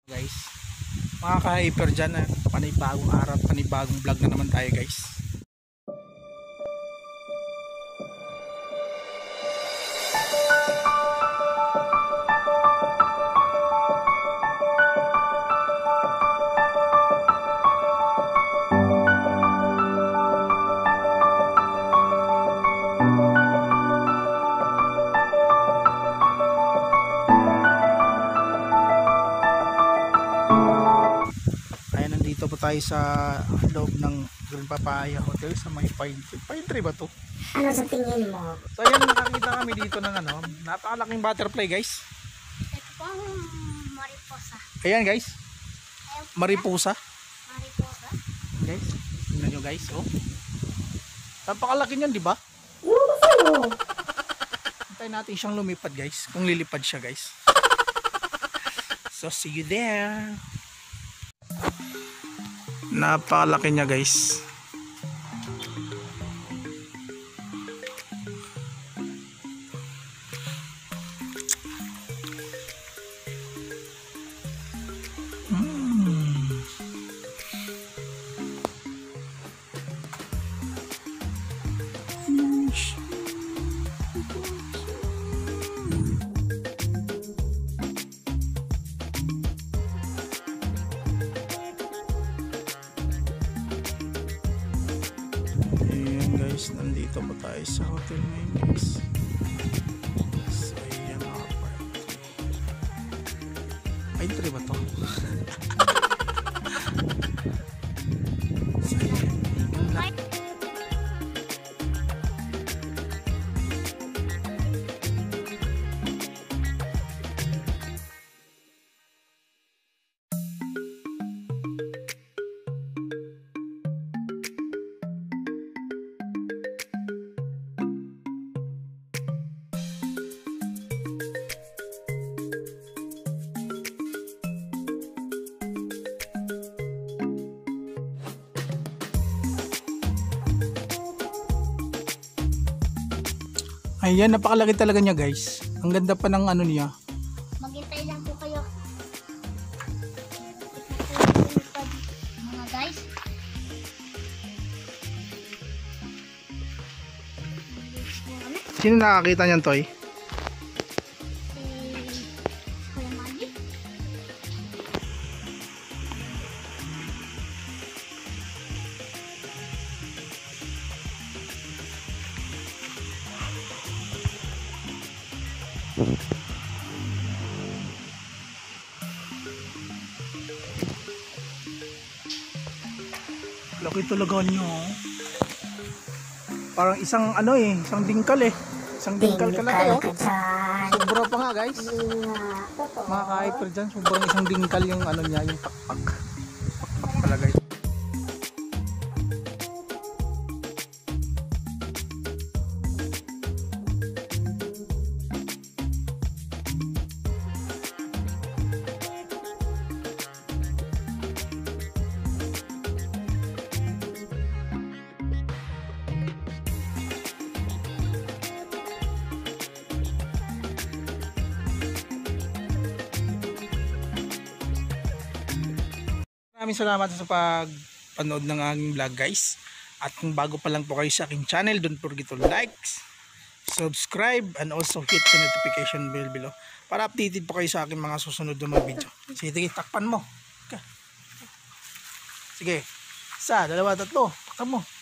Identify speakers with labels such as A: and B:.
A: Guys, mga ka-hyper dyan, panibagong araw, panibagong vlog na naman tayo guys. Nandito po tayo sa loob ng Green Papaya Hotel sa may Pine Tree ba to?
B: Ano sa tingin mo?
A: So ayan, nakakita kami dito ng napakalaking butterfly guys.
B: Ito po ang mariposa.
A: Ayan guys, mariposa.
B: Mariposa?
A: Guys, tingnan nyo guys, oh. Napakalaki niyan, di ba? Hintayin natin siyang lumipad guys, kung lilipad siya guys. So see you there. Napakalaki niya guys. Nandito po tayo sa hotel ngayon guys. So ayan ang apartment. Pine Tree ba to? So ayan. Ayan, napakalaki talaga niya guys. Ang ganda pa ng ano niya.
B: Maghintay lang po kayo. Mga guys.
A: Sino nakakita niyan, Toy?
B: Kuya Magic.
A: Laki talaga niyo. Parang isang isang dingkal eh. Isang dingkal ka lang kayo. Sobra pa nga guys. Mga ka-hyper dyan, sobrang isang dingkal yung niya, yung pakpak. Pakpak pala guys. Maraming salamat sa pagpanood ng aking vlog guys. At kung bago pa lang po kayo sa aking channel, don't forget to like, subscribe, and also hit the notification bell below para updated po kayo sa aking mga susunod na mga video. Sige, takpan mo. Sige, 1, 2, 3, takpan mo.